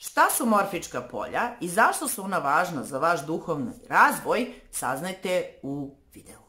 Šta su morfička polja i zašto su ona važna za vaš duhovni razvoj, saznajte u videu.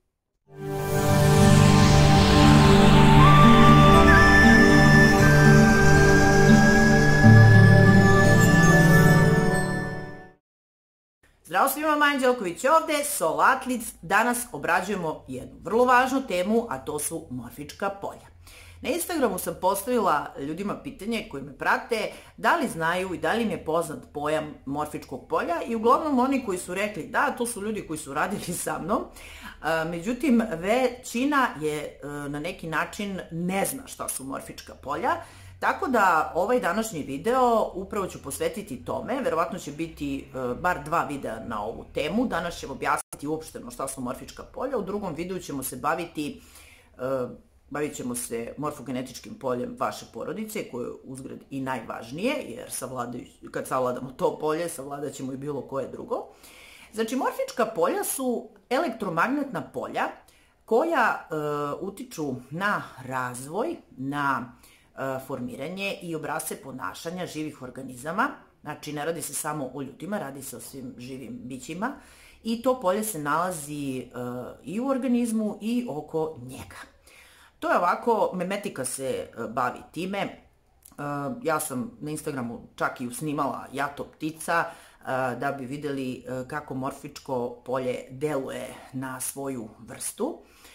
Zdravo svima, Maja Anđelković ovde, Solatlic. Danas obrađujemo jednu vrlo važnu temu, a to su morfička polja. Na Instagramu sam postavila ljudima pitanje koji me prate da li znaju i da li im je poznat pojam morfičkog polja i uglavnom oni koji su rekli da, to su ljudi koji su radili sa mnom. Međutim, većina je na neki način ne zna šta su morfička polja. Tako da ovaj današnji video upravo ću posvetiti tome, verovatno će biti bar 2 videa na ovu temu. Danas ćemo objasniti uopšteno šta su morfička polja, u drugom videu ćemo se bavit ćemo se morfogenetičkim poljem vaše porodice, koje je uzgred i najvažnije, jer kad savladamo to polje, savladat ćemo i bilo koje drugo. Znači, morfička polja su elektromagnetna polja koja utiču na razvoj, na formiranje i obrasce ponašanja živih organizama. Znači, ne radi se samo o ljudima, radi se o svim živim bićima i to polje se nalazi i u organizmu i oko njega. To je ovako, memetika se bavi time. Ja sam na Instagramu čak i usnimala jato ptica da bi videli kako morfičko polje deluje na svoju vrstu.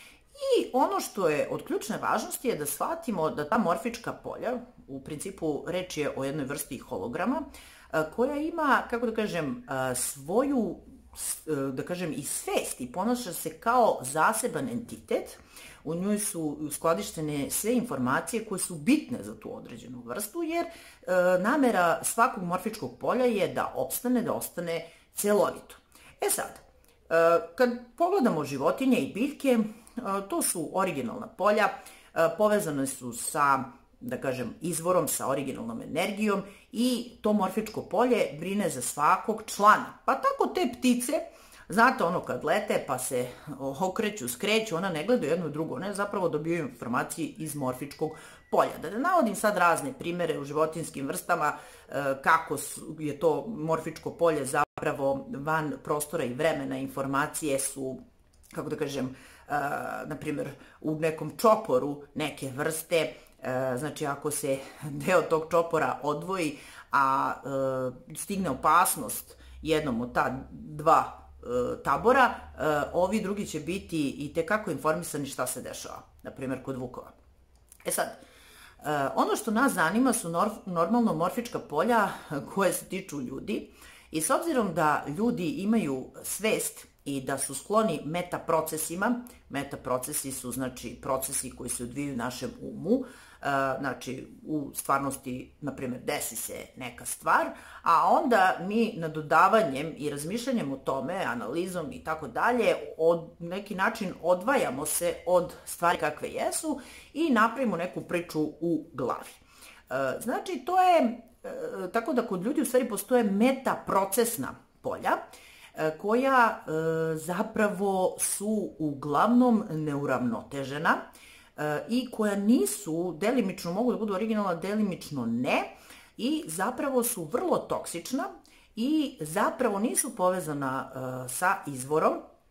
I ono što je od ključne važnosti je da shvatimo da ta morfička polja, u principu reč je o jednoj vrsti holograma, koja ima, kako da kažem, svoju, da kažem, i svest i ponaša se kao zaseban entitet. U njoj su uskladištene sve informacije koje su bitne za tu određenu vrstu, jer namera svakog morfičkog polja je da opstane, da ostane celovito. E sad, kad pogledamo životinje i biljke, to su originalna polja, povezane su sa, da kažem, izvorom, sa originalnom energijom i to morfičko polje brine za svakog člana. Pa tako te ptice, znate ono kad lete pa se okreću, skreću, ona ne gleda jedno drugo, one zapravo dobijaju informacije iz morfičkog polja. Da ne navodim sad razne primere u životinjskim vrstama, kako je to morfičko polje zapravo van prostora i vremena, informacije su, kako da kažem, na primjer u nekom čoporu neke vrste, znači ako se deo tog čopora odvoji, a stigne opasnost jednom od ta dva tabora, ovi drugi će biti i tekako informisani šta se dešava, na primjer kod vukova. E sad, ono što nas zanima su normalno morfička polja koje se tiču ljudi i s obzirom da ljudi imaju svest i da su skloni metaprocesima, metaprocesi su znači procesi koji se odvijaju u našem umu, znači u stvarnosti, na primjer, desi se neka stvar, a onda mi nadodavanjem i razmišljanjem o tome, analizom i tako dalje, od neki način odvajamo se od stvari kakve jesu i napravimo neku priču u glavi. Znači, to je tako da kod ljudi u stvari postoje metaprocesna polja, koja zapravo su uglavnom neuravnotežena i koja nisu, delimično mogu da budu originalna, delimično ne, i zapravo su vrlo toksična i zapravo nisu povezana sa izvorom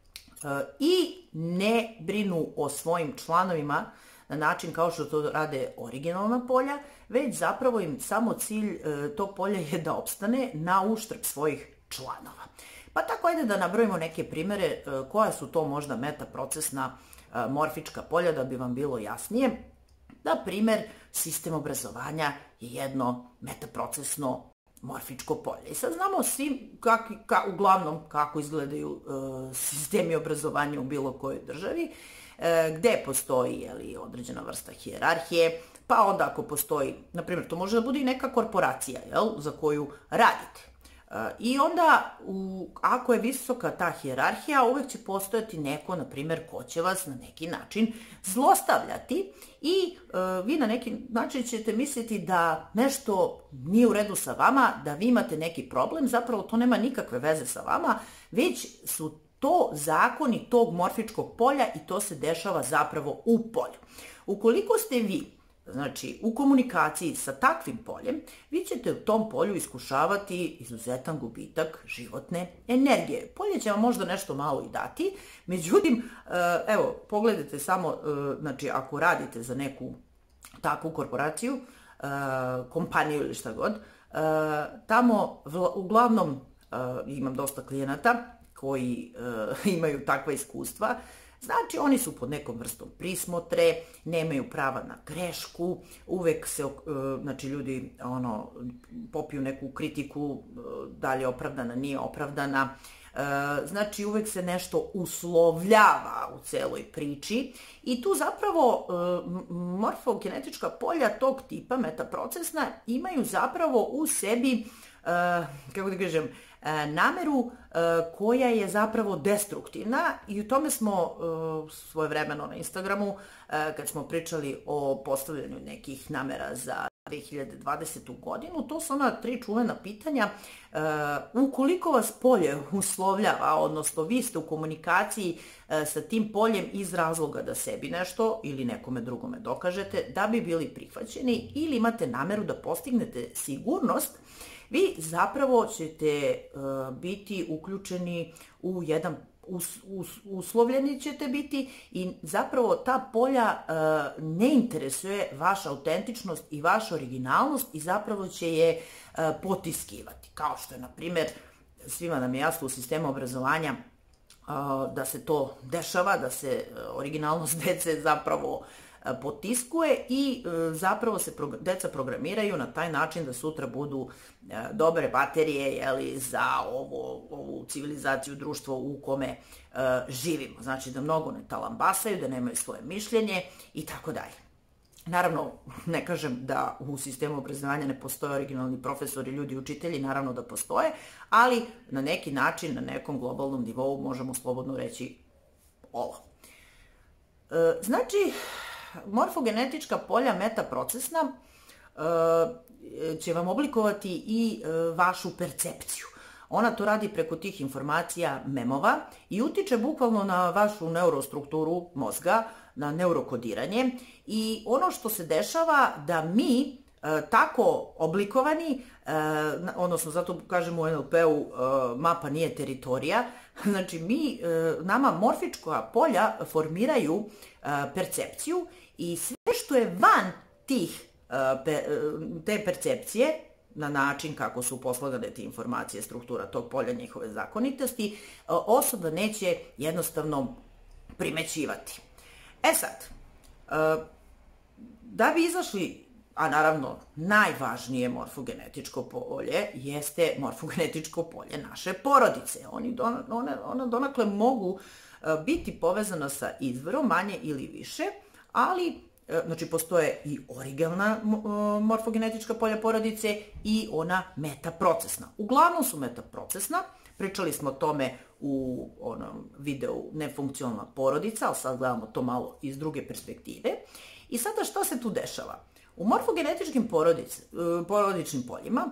i ne brinu o svojim članovima na način kao što to rade originalna polja, već zapravo im samo cilj tog polja je da opstane na uštrb svojih članova. Pa tako ajde da nabrojimo neke primere koja su to možda metaprocesna morfička polja da bi vam bilo jasnije. Na primer, sistem obrazovanja je jedno metaprocesno morfičko polje. I sad znamo svi uglavnom kako izgledaju sistemi obrazovanja u bilo kojoj državi, gde postoji određena vrsta hijerarhije, pa onda ako postoji, na primjer, to može da bude i neka korporacija za koju radite. I onda, ako je visoka ta hijerarhija, uvek će postojati neko, na primjer, ko će vas na neki način zlostavljati i vi na neki način ćete misliti da nešto nije u redu sa vama, da vi imate neki problem, zapravo to nema nikakve veze sa vama, već su to zakoni tog morfičkog polja i to se dešava zapravo u polju. Ukoliko ste vi znači u komunikaciji sa takvim poljem, vi ćete u tom polju iskušavati izuzetan gubitak životne energije. Polje će vam možda nešto malo i dati, međutim, evo, pogledajte samo, znači ako radite za neku takvu korporaciju, kompaniju ili šta god, tamo uglavnom imam dosta klijenata koji imaju takva iskustva. Znači, oni su pod nekom vrstom prismotre, nemaju prava na grešku, uvek se, znači, ljudi popiju neku kritiku, da li je opravdana, nije opravdana. Znači, uvek se nešto uslovljava u celoj priči i tu zapravo morfogenetička polja tog tipa metaprocesna imaju zapravo u sebi, kako da kažem, nameru koja je zapravo destruktivna i u tome smo svojevremeno na Instagramu, kad smo pričali o postavljanju nekih namera za 2020. godinu, to su ona 3 čuvena pitanja. Ukoliko vas polje uslovljava, odnosno vi ste u komunikaciji sa tim poljem iz razloga da sebi nešto ili nekome drugome dokažete, da bi bili prihvaćeni ili imate nameru da postignete sigurnost, vi zapravo ćete biti uključeni u jedan, uslovljeni ćete biti i zapravo ta polja ne interesuje vaša autentičnost i vaša originalnost i zapravo će je potiskivati. Kao što je, na primjer, svima nam je jasno u sistemu obrazovanja da se to dešava, da se originalnost dece zapravo potiskuje i zapravo se deca programiraju na taj način da sutra budu dobre baterije za ovu civilizaciju, društvo u kome živimo. Znači da mnogo ne talambasaju, da nemaju svoje mišljenje i tako dalje. Naravno, ne kažem da u sistemu obrazovanja ne postoje originalni profesori, ljudi, učitelji, naravno da postoje, ali na neki način, na nekom globalnom nivou možemo slobodno reći ovo. Znači, morfogenetička polja metaprocesna će vam oblikovati i vašu percepciju. Ona to radi preko tih informacija memova i utiče bukvalno na vašu neurostrukturu mozga, na neurokodiranje i ono što se dešava da mi tako oblikovani, odnosno zato kažemo u NLP-u mapa nije teritorija, znači nama morfička polja formiraju percepciju i sve što je van te percepcije, na način kako su poslagane te informacije, struktura tog polja, njihove zakonitosti, osoba neće jednostavno primećivati. E sad, da bi izašli, a naravno najvažnije morfogenetičko polje jeste morfogenetičko polje naše porodice. Ona donakle mogu biti povezana sa izvorom, manje ili više, ali znači postoje i originalna morfogenetička polja porodice i ona metaprocesna. Uglavnom su metaprocesna, pričali smo o tome u onom videu Nefunkcionalna porodica, ali sad gledamo to malo iz druge perspektive. I sada šta se tu dešava? U morfogenetičkim porodičnim poljima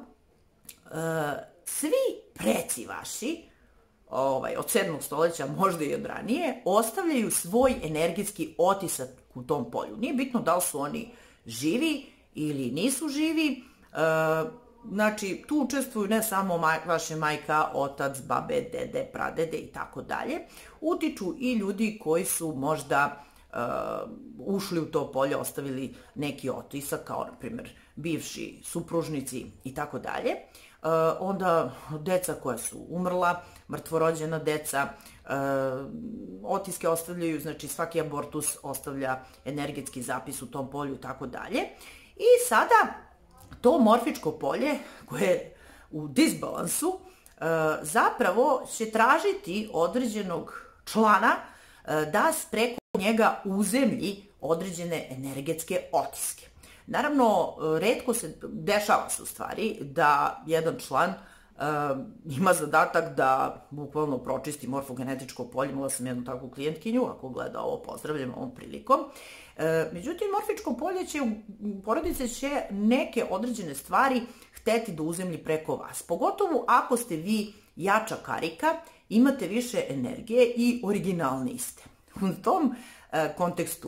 svi preci vaši, od 7. stoljeća, možda i od ranije, ostavljaju svoj energetski otisak u tom polju. Nije bitno da li su oni živi ili nisu živi, znači tu učestvuju ne samo vaše majka, otac, babe, dede, pradede i tako dalje, utiču i ljudi koji su možda ušli u to polje, ostavili neki otisak, kao na primjer bivši supružnici i tako dalje. Onda deca koja su umrla, mrtvorođena deca, otiske ostavljaju, znači svaki abortus ostavlja energetski zapis u tom polju i tako dalje. I sada to morfičko polje koje je u disbalansu zapravo će tražiti određenog člana da preko njega uzemlji određene energetske otiske. Naravno, retko se dešava u stvari da jedan član ima zadatak da bukvalno pročisti morfogenetičko polje. Imala sam jednu takvu klijentkinju, ako gleda ovo, pozdravljam ovom prilikom. Međutim, morfičko polje porodice će neke određene stvari hteti da uzemlji preko vas. Pogotovo ako ste vi jača karika, imate više energije i originalni ste. U tom kontekstu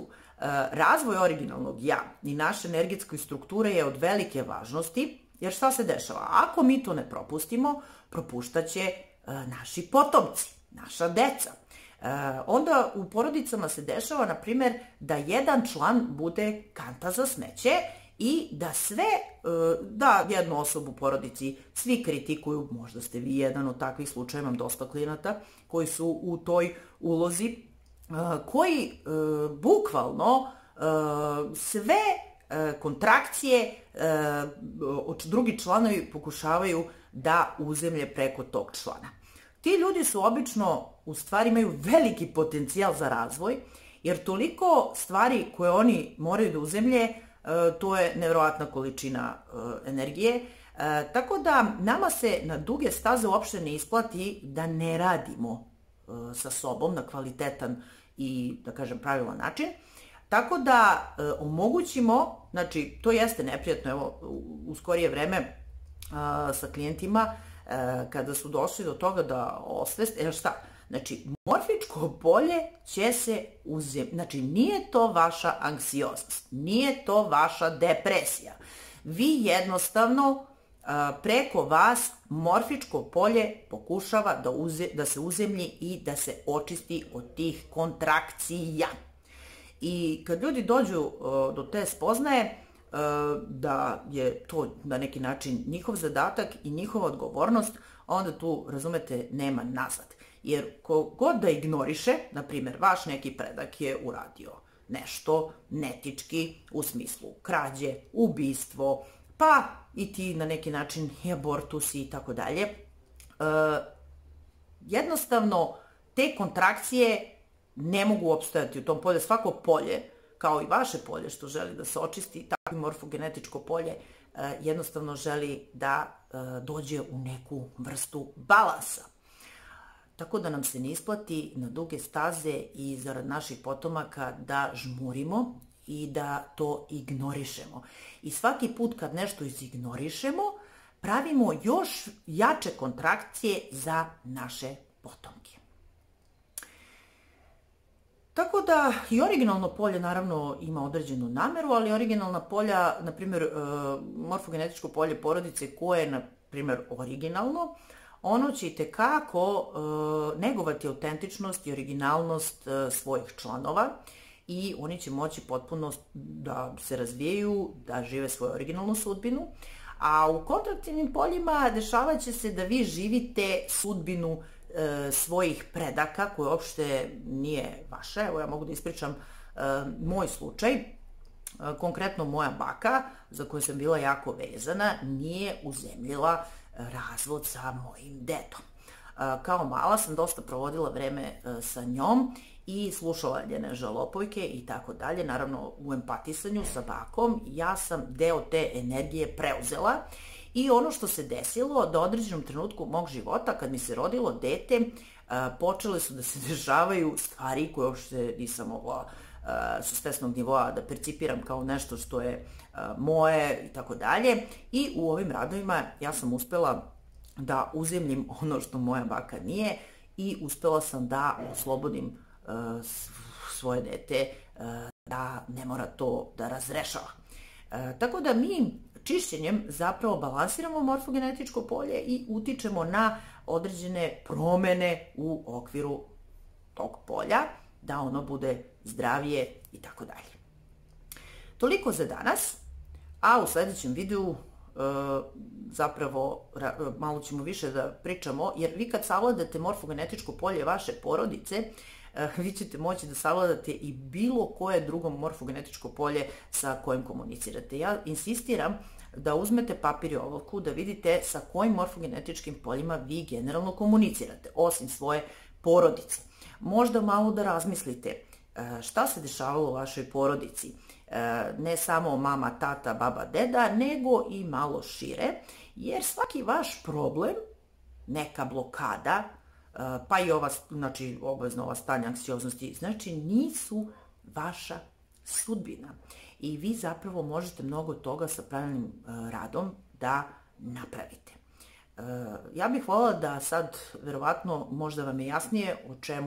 Razvoj originalnog ja i naše energetske strukture je od velike važnosti, jer šta se dešava? Ako mi to ne propustimo, propuštaće naši potomci, naša deca. Onda u porodicama se dešava, na primjer, da jedan član bude kanta za smeće i da jednu osobu u porodici svi kritikuju, možda ste vi jedan od takvih slučaja, imam dosta klijenata koji su u toj ulozi, koji bukvalno sve kontrakcije drugi članovi pokušavaju da uzemlje preko tog člana. Ti ljudi su obično, u stvari imaju veliki potencijal za razvoj, jer toliko stvari koje oni moraju da uzemlje, to je nevjerovatna količina energije. Tako da nama se na duge staze uopšte ne isplati da ne radimo sa sobom na kvalitetan i, da kažem, pravilan način. Tako da omogućimo, znači to jeste neprijatno, evo u skorije vreme sa klijentima, kada su došli do toga da osveste, šta? Znači, morfičko polje će se uzemljiti. Znači, nije to vaša anksioznost, nije to vaša depresija. Vi jednostavno preko vas morfičko polje pokušava da se uzemlji i da se očisti od tih kontrakcija. I kad ljudi dođu do te spoznaje da je to na neki način njihov zadatak i njihova odgovornost, onda tu, razumete, nema nazad. Jer kogod da ignoriše, na primjer, vaš neki predak je uradio nešto netički u smislu krađe, ubistvo, pa i ti na neki način i abortus i tako dalje, jednostavno te kontrakcije ne mogu opstojati u tom polju. Svako polje, kao i vaše polje što želi da se očisti, tako i morfogenetičko polje jednostavno želi da dođe u neku vrstu balansa. Tako da nam se ne isplati na duge staze i zarad naših potomaka da žmurimo i da to ignorišemo. I svaki put kad nešto izignorišemo, pravimo još jače kontrakcije za naše potomke. Tako da i originalno polje naravno ima određenu nameru, ali originalna polja, na primjer morfogenetičko polje porodice koje je, na primjer, originalno, ono će itekako negovati autentičnost i originalnost svojih članova i oni će moći potpuno da se razvijaju, da žive svoju originalnu sudbinu, a u kontraktivnim poljima dešavat će se da vi živite sudbinu svojih predaka, koja uopšte nije vaša. Evo, ja mogu da ispričam moj slučaj. Konkretno moja baka, za koju sam bila jako vezana, nije uzemljila razvod sa mojim dedom. Kao mala sam dosta provodila vreme sa njom i slušala njene žalopojke i tako dalje. Naravno, u empatisanju sa bakom ja sam deo te energije preuzela i ono što se desilo, da u određenom trenutku mog života, kad mi se rodilo dete, počele su da se dešavaju stvari koje uopšte nisam mogla sa svesnog nivoa da percipiram kao nešto što je moje i tako dalje. I u ovim radovima ja sam uspela da uzemljim ono što moja baka nije i uspela sam da oslobodim svoje dete da ne mora to da razrešava. Tako da mi čišćenjem zapravo balansiramo morfogenetičko polje i utičemo na određene promene u okviru tog polja, da ono bude zdravije i tako dalje. Toliko za danas, a u sljedećem videu zapravo malo ćemo više da pričamo, jer vi kad savladate morfogenetičko polje vaše porodice, vi ćete moći da savladate i bilo koje drugo morfogenetičko polje sa kojim komunicirate. Ja insistiram da uzmete papir i olovku, da vidite sa kojim morfogenetičkim poljima vi generalno komunicirate, osim svoje porodice. Možda malo da razmislite šta se dešavalo u vašoj porodici. Ne samo mama, tata, baba, deda, nego i malo šire, jer svaki vaš problem, neka blokada, pa i ova, znači obavezno ova stanja anksioznosti, znači nisu vaša sudbina. I vi zapravo možete mnogo toga sa pravilnim radom da napravite. Ja bih voljela da sad, verovatno, možda vam je jasnije o čemu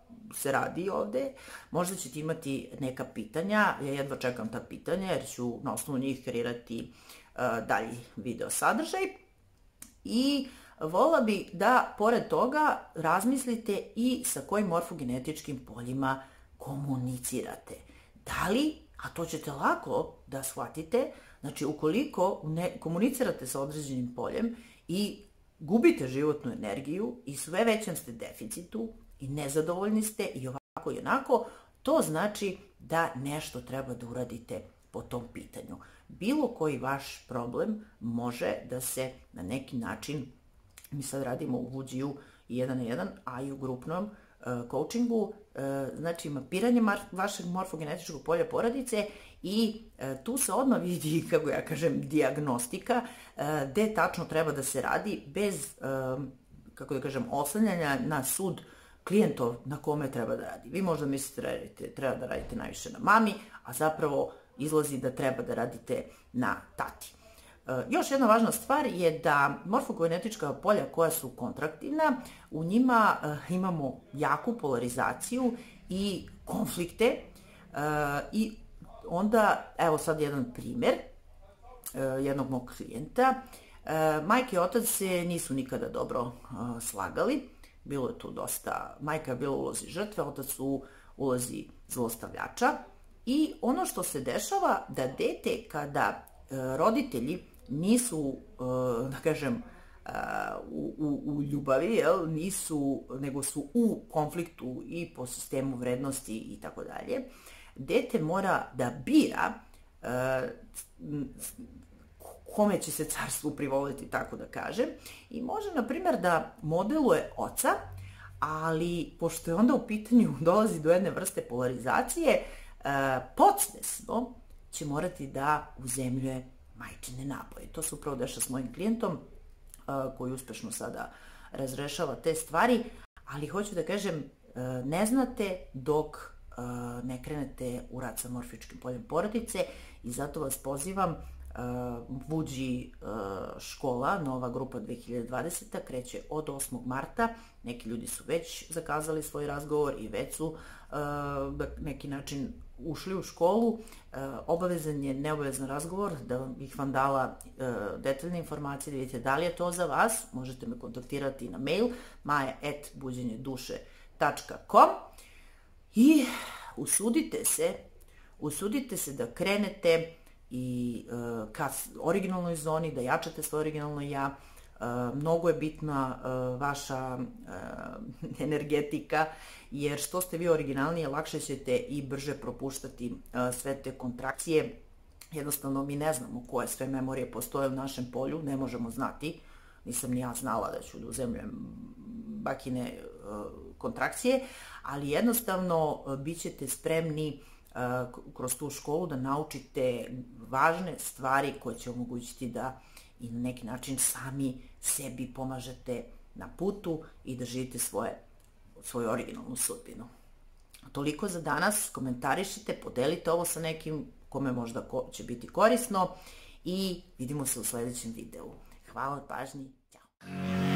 se radi ovde. Možda ćete imati neka pitanja, ja jedva čekam ta pitanja jer ću na osnovu njih kreirati dalji video sadržaj. I voljela bi da pored toga razmislite i sa kojim morfogenetičkim poljima komunicirate. Da li, a to ćete lako da shvatite, znači ukoliko ne komunicirate sa određenim poljem i gubite životnu energiju i sve većem ste deficitu i nezadovoljni ste i ovako i onako, to znači da nešto treba da uradite po tom pitanju. Bilo koji vaš problem može da se na neki način, mi sad radimo u Vuđiju i 1 na 1, a i u grupnom coachingu, znači mapiranje vašeg morfogenetičkog polja porodice i tu se odmah vidi, kako ja kažem, dijagnostika, gde tačno treba da se radi bez, kako da kažem, oslanjanja na sud klijentov na kome treba da radi. Vi možda mislite treba da radite najviše na mami, a zapravo izlazi da treba da radite na tati. Još jedna važna stvar je da morfogenetička polja koja su kontraktivna, u njima imamo jaku polarizaciju i konflikte i onda, evo sad jedan primjer jednog mog klijenta. Majka i otac se nisu nikada dobro slagali, bilo je tu dosta, majka je bila u ulozi žrtve, otac u ulozi zlostavljača i ono što se dešava da dete kada roditelji nisu, da kažem, u ljubavi, nego su u konfliktu i po sistemu vrednosti i tako dalje, dete mora da bira kome će se carstvu privoliti, tako da kažem, i može, na primjer, da modeluje oca, ali pošto je onda u pitanju dolazi do jedne vrste polarizacije, podsvesno će morati da uzemljuje majčine naboje. To se upravo dešava s mojim klijentom koji uspešno sada razrešava te stvari, ali hoću da kažem, ne znate dok ne krenete u rad sa morfičkim poljem porodice i zato vas pozivam, Vuđi škola, nova grupa 2020. kreće od 8. marta. Neki ljudi su već zakazali svoj razgovor i već su na neki način ušli u školu. Obavezan je neobavezan razgovor, da bih vam dala detaljne informacije, da vidite da li je to za vas. Možete me kontaktirati na mail maja@buđenjeduše.com i usudite se da krenete i ka originalnoj zoni, da jačate svoje originalno ja. Mnogo je bitna vaša energetika, jer što ste vi originalnije, lakše ćete i brže propuštati sve te kontrakcije. Jednostavno mi ne znamo koje sve memorije postoje u našem polju, ne možemo znati. Nisam ni ja znala da ću da uzemljujem bakine kontrakcije, ali jednostavno bit ćete spremni kroz tu školu da naučite važne stvari koje će omogućiti da i na neki način sami sebi pomažete na putu i da živite svoju originalnu sudbinu. Toliko za danas, komentarišite, podelite ovo sa nekim kome možda će biti korisno i vidimo se u sledećem videu. Hvala na pažnji, ćao!